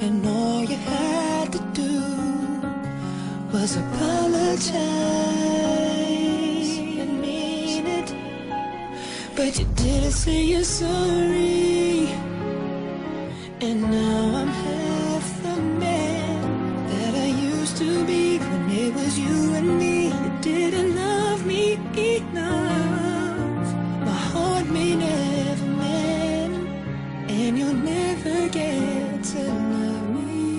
and all you had to do was apologize and mean it, but you didn't say you're sorry, and now I'm half the man that I used to be. When it was you and me, you didn't love me enough. My heart may never mend, and you'll never get to love me.